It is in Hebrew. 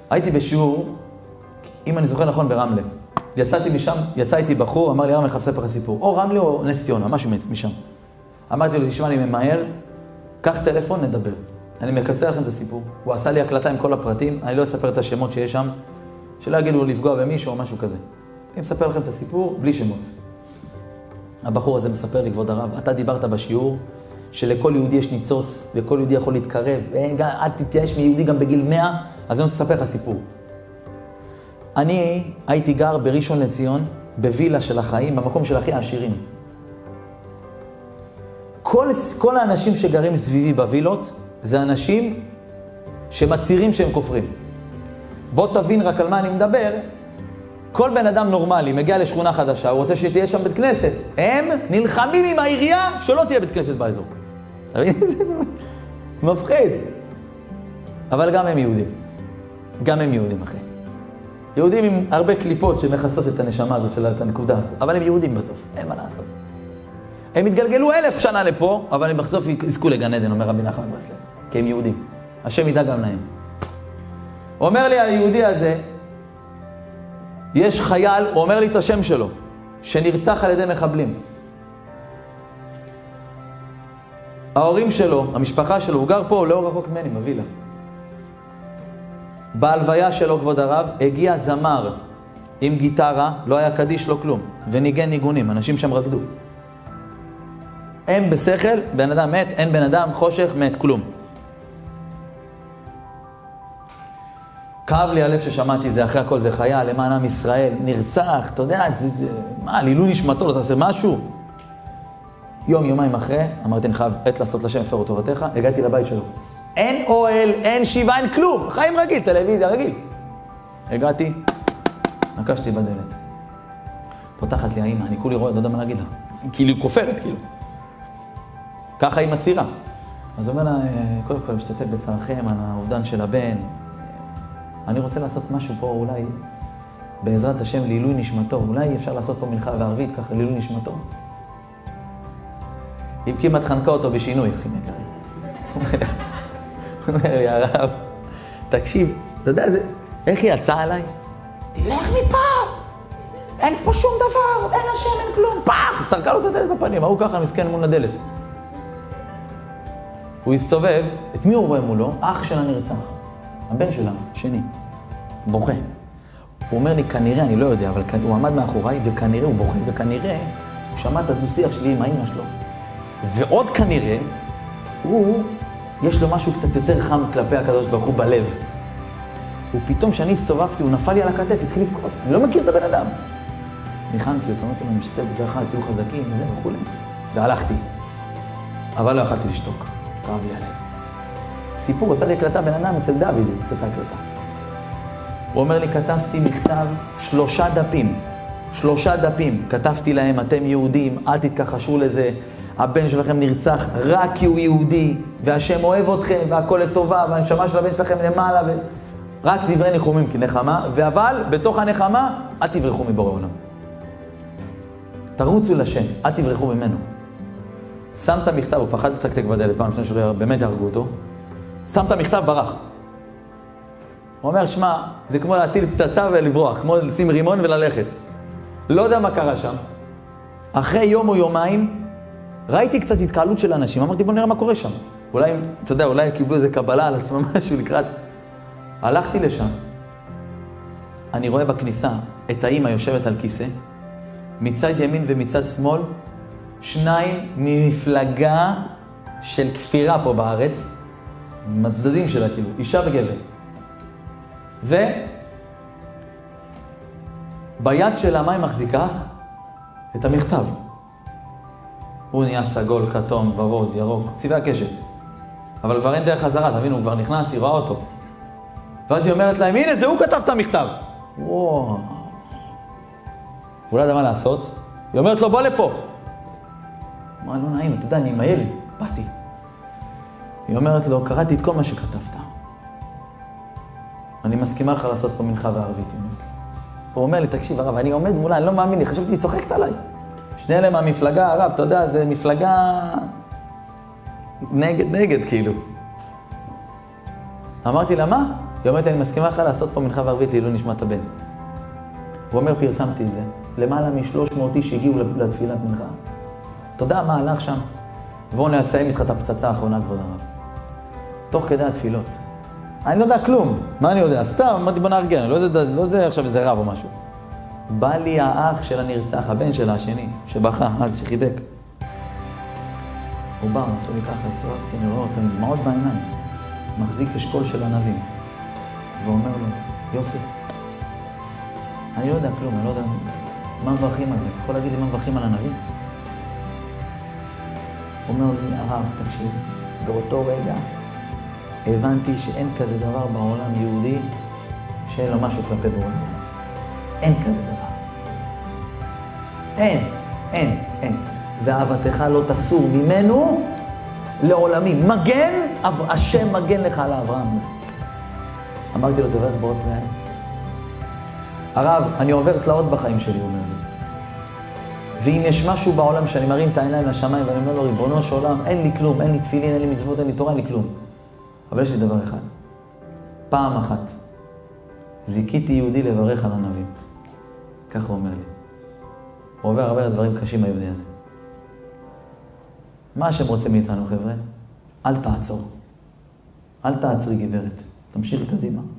הייתי בשיעור, אם אני זוכר נכון, ברמלה. יצאתי משם, יצא איתי בחור, אמר לי, רמלה, אני אספר לך סיפור. או רמלה או נס ציונה, משהו משם. אמרתי לו, תשמע, אני ממהר, קח טלפון, נדבר. אני מקצר לכם את הסיפור. הוא עשה לי הקלטה עם כל הפרטים, אני לא אספר את השמות שיש שם, שלא יגידו לפגוע במישהו או משהו כזה. אני מספר לכם את הסיפור בלי שמות. הבחור הזה מספר לי, כבוד הרב, אתה דיברת בשיעור שלכל יהודי יש ניצוץ, וכל יהודי יכול להתקרב, אל תתייאש מיהודי גם בגיל 100, אז אני רוצה לספר לך סיפור. אני הייתי גר בראשון לציון, בווילה של החיים, במקום של הכי העשירים. כל האנשים שגרים סביבי בווילות, זה אנשים שמצהירים שהם כופרים. בוא תבין רק על מה אני מדבר. כל בן אדם נורמלי מגיע לשכונה חדשה, הוא רוצה שתהיה שם בית כנסת. הם נלחמים עם העירייה שלא תהיה בית כנסת באזור. מפחיד. אבל גם הם יהודים. גם הם יהודים, אחי. יהודים עם הרבה קליפות שמכסות את הנשמה הזאת של הנקודה. אבל הם יהודים בסוף, אין מה לעשות. הם התגלגלו 1000 שנה לפה, אבל הם בסוף יזכו לגן עדן, אומר רבי נחמן מברסלב. כי הם יהודים. השם ידע גם להם. אומר לי היהודי הזה, יש חייל, הוא אומר לי את השם שלו, שנרצח על ידי מחבלים. ההורים שלו, המשפחה שלו, הוא גר פה, לא רחוק ממני, בווילה. בהלוויה שלו, כבוד הרב, הגיע זמר עם גיטרה, לא היה קדיש, לא כלום, וניגן ניגונים, אנשים שם רקדו. אין בשכל, בן אדם מת, אין בן אדם, חושך, מת, כלום. כאב לי הלב ששמעתי זה, אחרי הכל זה חייל, למען עם ישראל, נרצח, אתה יודע, מה, לעילוי נשמתו, לא תעשה משהו? יומיים אחרי, אמרתי, אני חייב עת לעשות לשם הפר תורתך, הגעתי לבית שלו. אין אוהל, אין שיבה, אין כלום, חיים רגיל, טלוויזיה רגיל. הגעתי, נקשתי בדלת. פותחת לי האמא, אני כולי רואה, לא יודע מה להגיד לה. כאילו כופרת, כאילו. ככה היא מצהירה. אז הוא אומר לה, קודם כל, משתתף בצערכם על האובדן של הבן. אני רוצה לעשות משהו פה, אולי, בעזרת השם, לעילוי נשמתו. אולי אפשר לעשות פה מנחה וערבית, ככה, לעילוי נשמתו. היא כמעט חנקה אותו בשינוי, אחי יקרים. הוא אומר לי, הרב, תקשיב, אתה יודע, איך היא יצאה עליי? תלך מפה! אין פה שום דבר, אין השם, אין כלום, פח! תרקה לו את הדלת בפנים, הוא ככה מסכן מול הדלת. הוא הסתובב, את מי הוא רואה מולו? אח של הנרצח. הבן שלה, שני, בוכה. הוא אומר לי, כנראה, אני לא יודע, אבל הוא עמד מאחוריי, וכנראה הוא בוכה, וכנראה הוא שמע את הדו-שיח שלי עם האמא שלו. ועוד כנראה, יש לו משהו קצת יותר חם כלפי הקדוש ברוך הוא בלב. ופתאום כשאני הסתובבתי, הוא נפל לי על הכתף, התחיל לבכות. אני לא מכיר את הבן אדם. ניחנתי אותו, אמרתי לו, אני משתתף בזה אחד, תהיו חזקים, וזה וכו'. והלכתי. אבל לא יכלתי לשתוק. כאב לי עליהם. סיפור, עושה לי הקלטה בן אדם אצל דוד, אצל ההקלטה. הוא אומר לי, כתבתי מכתב 3 דפים. 3 דפים. כתבתי להם, אתם יהודים, אל תתכחשו לזה. הבן שלכם נרצח רק כי הוא יהודי, והשם אוהב אתכם, והכל לטובה, והנשמה של הבן שלכם למעלה, רק דברי ניחומים כנחמה, אבל בתוך הנחמה, אל תברחו מבורא עולם. תרוצו לשם, אל תברחו ממנו. שם את המכתב, הוא פחד לתקתק בדלת, פעם שני שלו באמת הרגו אותו, שם את המכתב ברח. הוא אומר, שמע, זה כמו להטיל פצצה ולברוח, כמו לשים רימון וללכת. לא יודע מה קרה שם. אחרי יום או יומיים, ראיתי קצת התקהלות של אנשים, אמרתי, בוא נראה מה קורה שם. אולי, אתה יודע, אולי קיבלו איזה קבלה על עצמם משהו לקראת. הלכתי לשם. אני רואה בכניסה את האמא יושבת על כיסא, מצד ימין ומצד שמאל, 2 ממפלגה של כפירה פה בארץ, מצדדים שלה כאילו, אישה וגבר. וביד שלה מה היא מחזיקה? את המכתב. הוא נהיה סגול, כתום, ורוד, ירוק, צבעי הקשת. אבל כבר אין דרך חזרה, תבינו, הוא כבר נכנס, היא רואה אותו. ואז היא אומרת להם, הנה, זה הוא כתב את המכתב. וואו. הוא לא יודע מה לעשות. היא אומרת לו, בוא לפה. מה, לא נעים, אתה יודע, אני עם הילד, באתי. היא אומרת לו, קראתי את כל מה שכתבת. אני מסכימה לך לעשות פה מנחה וערבית. הוא אומר לי, תקשיב הרב, אני עומד מולה, אני לא מאמין לי, חשבתי, היא צוחקת עליי. שני אלה מהמפלגה, הרב, אתה יודע, זה מפלגה נגד, כאילו. אמרתי לה, מה? היא אומרת, אני מסכימה לך לעשות פה מנחה וערבית לעילוי נשמת הבן. הוא אומר, פרסמתי את זה. למעלה מ-300 איש הגיעו לתפילת מנחה. אתה יודע מה הלך שם? ובואו נסיים איתך את הפצצה האחרונה, כבוד הרב. תוך כדי התפילות. אני לא יודע כלום. מה אני יודע? סתם, אמרתי בוא נארגן. לא זה עכשיו איזה רב או משהו. בא לי האח של הנרצח, הבן שלה השני, שבכה, אז שחיבק. הוא בא, עשו לי ככה, הסתובבתי, אני רואה אותו עם דמעות בעיניים. מחזיק אשכול של ענבים. ואומר לו, יוסי, אני לא יודע כלום, אני לא יודע מה מברכים על זה. אתה יכול להגיד לי מה מברכים על ענבים? הוא אומר לי, הרב, תקשיב, באותו רגע הבנתי שאין כזה דבר בעולם יהודי שאין לו משהו כלפי בורא עולם. אין כזה דבר. אין. ואהבתך לא תסור ממנו לעולמי. מגן, השם מגן לך על אברהם. אמרתי לו, תברך באות מהעץ. הרב, אני עובר תלאות בחיים שלי, הוא אומר לי. ואם יש משהו בעולם שאני מרים את העיניים לשמיים ואני אומר לו, ריבונו של עולם, אין לי כלום, אין לי תפילין, אין לי מצוות, אין לי תורה, אין לי כלום. אבל יש לי דבר אחד. פעם אחת, זיכיתי יהודי לברך על ענבים. ככה הוא אומר לי. הוא עובר הרבה דברים קשים היהודי הזה. מה השם רוצה מאיתנו, חבר'ה? אל תעצור. אל תעצרי, גברת. תמשיכי קדימה.